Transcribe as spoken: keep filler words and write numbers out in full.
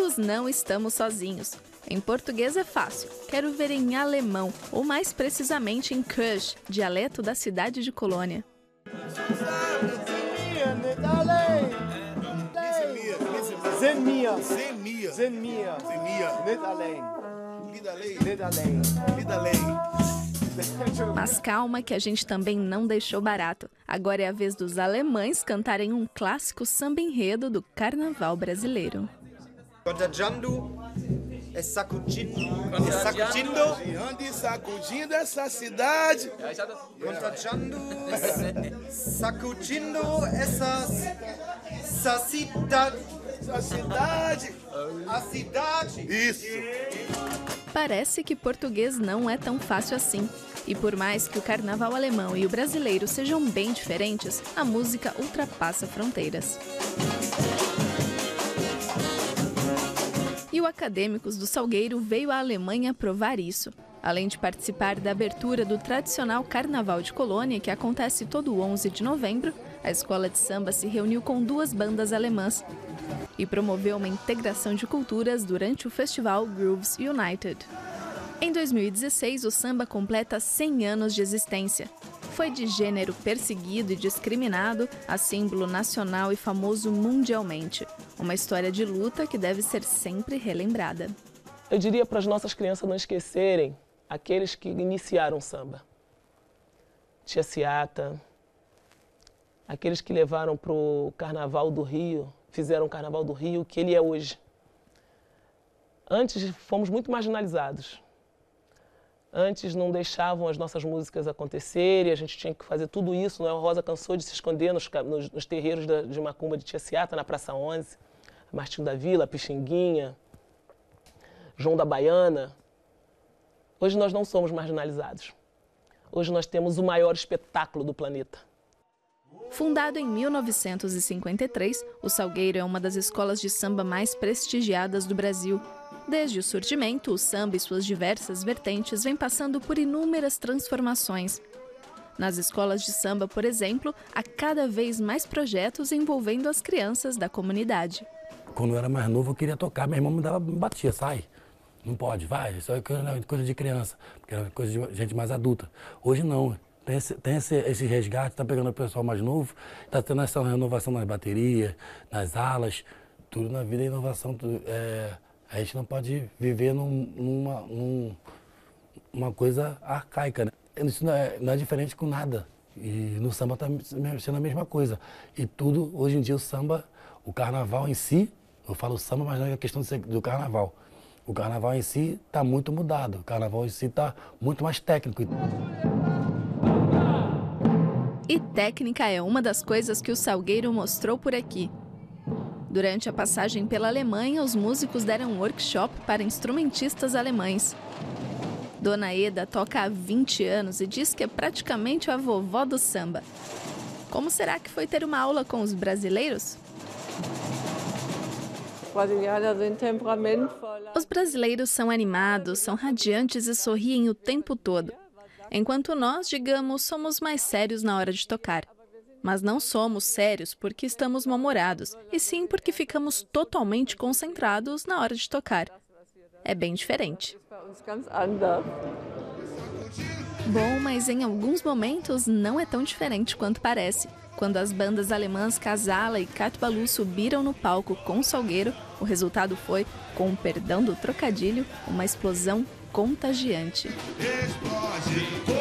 amigos, não estamos sozinhos. Em português é fácil, quero ver em alemão, ou mais precisamente em Kölsch, dialeto da cidade de Colônia. Mas calma que a gente também não deixou barato. Agora é a vez dos alemães cantarem um clássico samba-enredo do carnaval brasileiro. Contagiando, é sacudindo, é sacudindo, ande sacudindo essa cidade. Contagiando, sacudindo essa, essa cidade. Essa cidade. A cidade. Isso. Parece que português não é tão fácil assim. E por mais que o carnaval alemão e o brasileiro sejam bem diferentes, a música ultrapassa fronteiras. E o Acadêmicos do Salgueiro veio à Alemanha provar isso. Além de participar da abertura do tradicional Carnaval de Colônia, que acontece todo onze de novembro, a escola de samba se reuniu com duas bandas alemãs e promoveu uma integração de culturas durante o festival Grooves United. Em dois mil e dezesseis, o samba completa cem anos de existência. Foi de gênero perseguido e discriminado a símbolo nacional e famoso mundialmente. Uma história de luta que deve ser sempre relembrada. Eu diria para as nossas crianças não esquecerem aqueles que iniciaram o samba. Tia Ciata, aqueles que levaram para o Carnaval do Rio, fizeram o Carnaval do Rio, que ele é hoje. Antes fomos muito marginalizados. Antes não deixavam as nossas músicas acontecerem, a gente tinha que fazer tudo isso. Noel Rosa cansou de se esconder nos, nos, nos terreiros da, de macumba de Tia Ciata, na Praça onze, Martinho da Vila, Pixinguinha, João da Baiana. Hoje nós não somos marginalizados. Hoje nós temos o maior espetáculo do planeta. Fundado em mil novecentos e cinquenta e três, o Salgueiro é uma das escolas de samba mais prestigiadas do Brasil. Desde o surgimento, o samba e suas diversas vertentes vem passando por inúmeras transformações. Nas escolas de samba, por exemplo, há cada vez mais projetos envolvendo as crianças da comunidade. Quando eu era mais novo, eu queria tocar, meu irmão me dava, me batia, sai, não pode, vai, isso é coisa de criança, porque era coisa de gente mais adulta. Hoje não, tem esse, tem esse, esse resgate, está pegando o pessoal mais novo, está tendo essa renovação nas baterias, nas alas, tudo na vida é inovação. Tudo, é, a gente não pode viver num, numa, num, uma coisa arcaica, né? Isso não é, não é diferente com nada. E no samba está sendo a mesma coisa. E tudo, hoje em dia, o samba, o carnaval em si, eu falo samba, mas não é a questão de ser, do carnaval. O carnaval em si está muito mudado. O carnaval em si está muito mais técnico. E técnica é uma das coisas que o Salgueiro mostrou por aqui. Durante a passagem pela Alemanha, os músicos deram um workshop para instrumentistas alemães. Dona Eda toca há vinte anos e diz que é praticamente a vovó do samba. Como será que foi ter uma aula com os brasileiros? Os brasileiros são animados, são radiantes e sorriem o tempo todo. Enquanto nós, digamos, somos mais sérios na hora de tocar. Mas não somos sérios porque estamos mal-humorados, e sim porque ficamos totalmente concentrados na hora de tocar. É bem diferente. Bom, mas em alguns momentos não é tão diferente quanto parece. Quando as bandas alemãs Casala e Catubalu subiram no palco com o Salgueiro, o resultado foi, com o perdão do trocadilho, uma explosão contagiante. Explode.